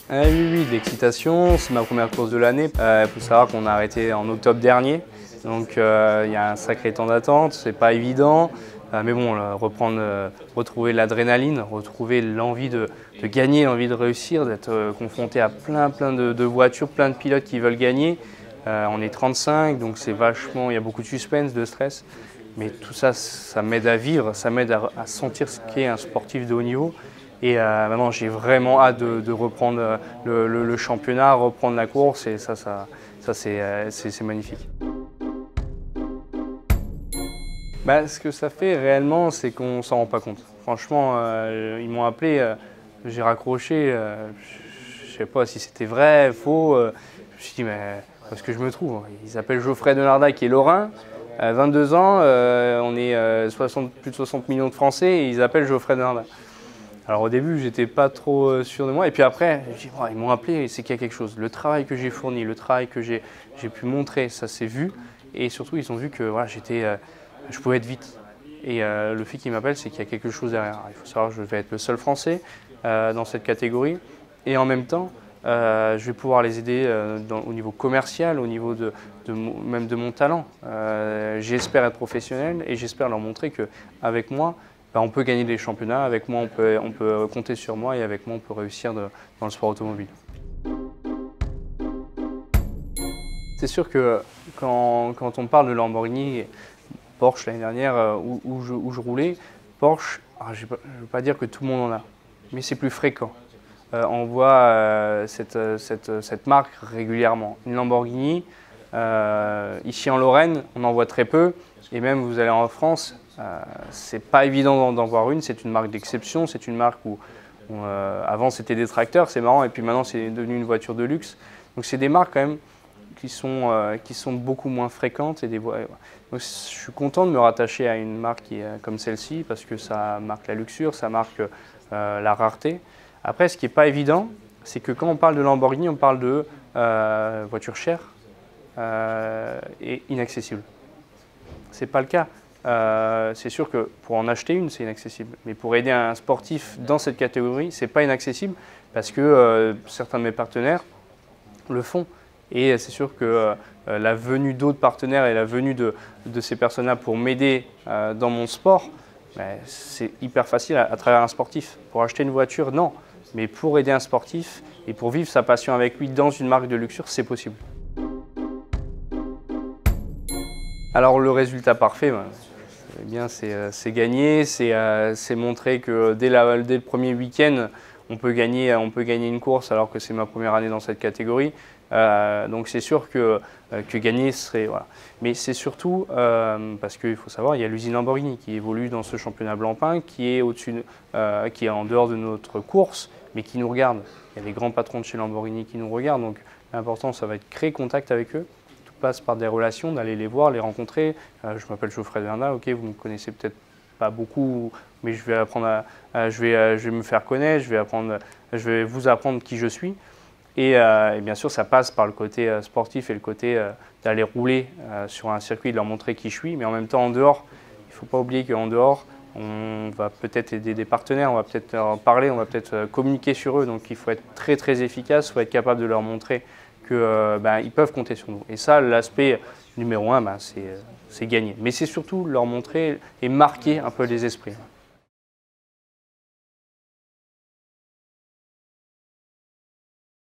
Oui, oui, de l'excitation, c'est ma première course de l'année. Il faut savoir qu'on a arrêté en octobre dernier, donc il y a un sacré temps d'attente, c'est pas évident. Mais bon, retrouver l'adrénaline, retrouver l'envie de gagner, l'envie de réussir, d'être confronté à plein de voitures, plein de pilotes qui veulent gagner. On est 35, donc c'est vachement, il y a beaucoup de suspense, de stress. Mais tout ça, ça m'aide à vivre, ça m'aide à sentir ce qu'est un sportif de haut niveau. Et maintenant, j'ai vraiment hâte de reprendre le championnat, reprendre la course, et ça c'est magnifique. Ce que ça fait réellement, c'est qu'on ne s'en rend pas compte. Franchement, ils m'ont appelé, j'ai raccroché, je ne sais pas si c'était vrai, faux. Je me suis dit, mais où est-ce que je me trouve? Ils s'appellent Geoffrey Denardat, qui est lorrain, 22 ans, on est plus de 60 millions de Français, et ils appellent Geoffrey Denardat. Alors au début, j'étais pas trop sûr de moi, et puis après, ils m'ont appelé, c'est qu'il y a quelque chose. Le travail que j'ai fourni, le travail que j'ai pu montrer, ça s'est vu, et surtout ils ont vu que voilà, je pouvais être vite. Et le fait qu'ils m'appellent, c'est qu'il y a quelque chose derrière. Il faut savoir que je vais être le seul Français dans cette catégorie, et en même temps, je vais pouvoir les aider au niveau commercial, au niveau même de mon talent. J'espère être professionnel, et j'espère leur montrer qu'avec moi, on peut gagner des championnats, avec moi on peut compter sur moi, et avec moi on peut réussir dans le sport automobile. C'est sûr que quand on parle de Lamborghini, Porsche l'année dernière où je roulais, Porsche, je ne veux pas dire que tout le monde en a, mais c'est plus fréquent. On voit cette marque régulièrement. Une Lamborghini, ici en Lorraine, on en voit très peu, et même vous allez en France, c'est pas évident d'en voir une. C'est une marque d'exception, c'est une marque où avant c'était des tracteurs, c'est marrant, et puis maintenant c'est devenu une voiture de luxe. Donc c'est des marques quand même qui sont beaucoup moins fréquentes. Donc je suis content de me rattacher à une marque comme celle-ci, parce que ça marque la luxure, ça marque la rareté. Après, ce qui n'est pas évident, c'est que quand on parle de Lamborghini, on parle de voitures chères et inaccessibles. Ce n'est pas le cas. C'est sûr que pour en acheter une, c'est inaccessible. Mais pour aider un sportif dans cette catégorie, ce n'est pas inaccessible, parce que certains de mes partenaires le font. Et c'est sûr que la venue d'autres partenaires et la venue de ces personnes-là pour m'aider dans mon sport, c'est hyper facile à travers un sportif. Pour acheter une voiture, non. Mais pour aider un sportif et pour vivre sa passion avec lui dans une marque de luxure, c'est possible. Alors le résultat parfait, eh bien, c'est gagner, c'est montrer que dès le premier week-end, on peut gagner une course, alors que c'est ma première année dans cette catégorie. Donc c'est sûr que gagner serait... Voilà. Mais c'est surtout, parce qu'il faut savoir, il y a l'usine Lamborghini qui évolue dans ce championnat Blancpain, qui est qui est en dehors de notre course, mais qui nous regarde. Il y a des grands patrons de chez Lamborghini qui nous regardent, donc l'important, ça va être de créer contact avec eux. Tout passe par des relations, d'aller les voir, les rencontrer. Je m'appelle Geoffrey Denardat, ok, vous ne me connaissez peut-être pas beaucoup, mais je vais apprendre je vais me faire connaître, je vais vous apprendre qui je suis. Et bien sûr, ça passe par le côté sportif et le côté d'aller rouler sur un circuit, de leur montrer qui je suis. Mais en même temps, en dehors, il ne faut pas oublier qu'en dehors, on va peut-être aider des partenaires, on va peut-être leur parler, on va peut-être communiquer sur eux. Donc il faut être très efficace, il faut être capable de leur montrer qu'ils peuvent compter sur nous. Et ça, l'aspect numéro 1, c'est gagner. Mais c'est surtout leur montrer et marquer un peu les esprits.